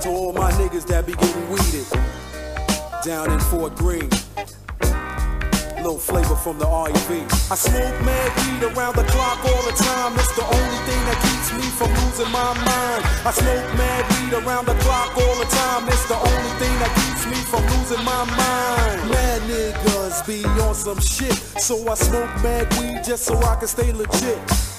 out to all my niggas that be getting weeded down in Fort Greene. Little flavor from the R.E.V. I smoke mad weed around the clock all the time. It's the only thing that keeps me from losing my mind. I smoke mad weed around the clock all the time. It's the only thing that keeps me from losing my mind. Mad niggas be on some shit, so I smoke mad weed just so I can stay legit.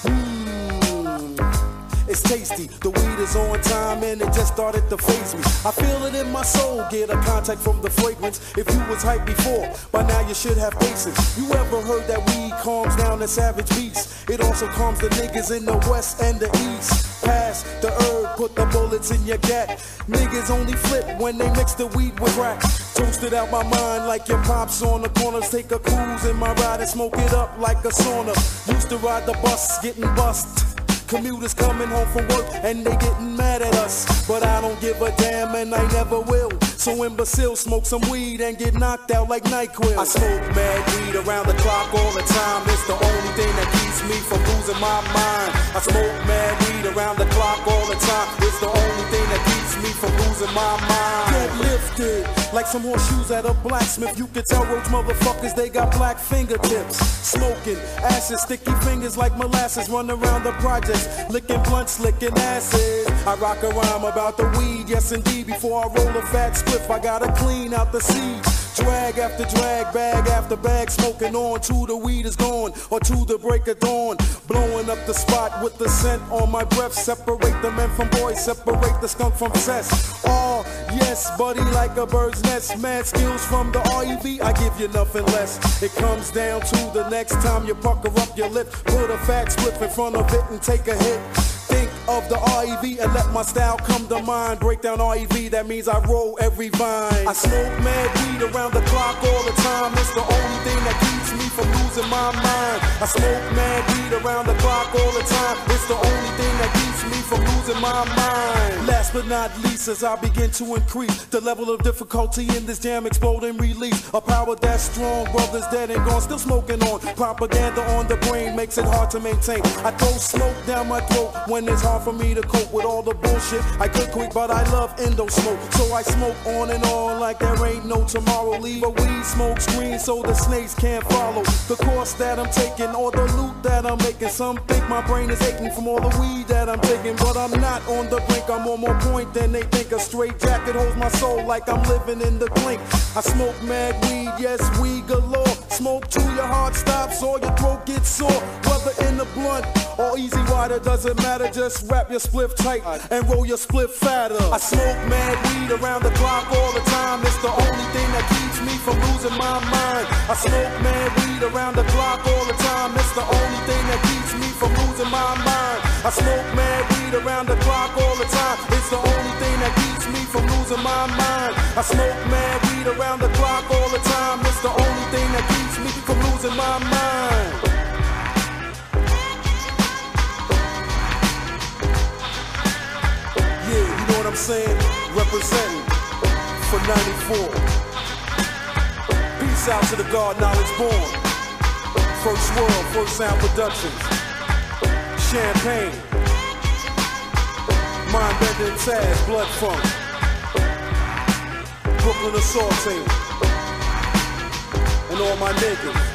It's tasty, the weed is on time and it just started to faze me. I feel it in my soul, get a contact from the fragrance. If you was hyped before, by now you should have patience. You ever heard that weed calms down the savage beast? It also calms the niggas in the west and the east. Pass the herb, put the bullets in your gat. Niggas only flip when they mix the weed with crack. Toasted out my mind like your pops on the corners. Take a cruise in my ride and smoke it up like a sauna. Used to ride the bus, getting bust. Commuters coming home from work and they getting mad at us, but I don't give a damn and I never will. So imbecile, smoke some weed and get knocked out like NyQuil. I smoke mad weed around the clock all the time. It's the only thing that keeps me from losing my mind. I smoke mad weed around the clock all the time. It's the only thing that keeps me from losing my mind. Get lifted like some horseshoes at a blacksmith. You can tell roach motherfuckers they got black fingertips. Smoking acid, sticky fingers like molasses. Run around the projects, licking blunts, licking acid. I rock a rhyme about the weed, yes indeed. Before I roll a fat spliff, I gotta clean out the seeds. Drag after drag, bag after bag, smoking on till the weed is gone, or till the break of dawn. Blowing up the spot with the scent on my breath. Separate the men from boys, separate the skunk from cess. Oh, yes, buddy, like a bird's nest. Mad skills from the R.E.V, I give you nothing less. It comes down to the next time you pucker up your lip. Put a fat spliff in front of it and take a hit. Think of the R.E.V and let my style come to mind. Break down R.E.V, that means I roll every vine. I smoke mad weed around the clock all the time. It's the only thing that keeps me from losing my mind. I smoke mad weed around the clock all the time. It's the only thing that keeps me from losing my mind. Last but not least, as I begin to increase the level of difficulty in this jam, explode and release a power that's strong. Brothers dead and gone, still smoking on. Propaganda on the brain makes it hard to maintain. I throw smoke down my throat when it's hard for me to cope with all the bullshit. I could quit, but I love endo smoke, so I smoke on and on like there ain't no tomorrow. Leave a weed smoke screen so the snakes can't follow the course that I'm taking or the loot that I'm making. Some think my brain is aching from all the weed that I'm taking, but I'm not on the brink. I'm on more point than they think. A straight jacket holds my soul like I'm living in the clink. I smoke mad weed, yes, weed galore. Smoke till your heart stops or your throat gets sore. Whether in the blunt or easy rider, doesn't matter. Just wrap your spliff tight and roll your spliff fatter. I smoke mad weed around the clock all the time. It's the only thing that keeps me from losing my mind. I smoke mad weed around the clock all the time. It's the only thing that keeps me from losing my mind. I smoke mad weed around the clock all the time. It's the only thing that keeps me from losing my mind. I smoke mad weed around the clock all the time. It's the only thing that keeps me from losing my mind. I'm saying, representing for 94. Peace out to the God Knowledge Born. First World, First Sound Productions. Champagne. Mind Bender and Taz, Blood Funk. Brooklyn Assault Team. And all my niggas.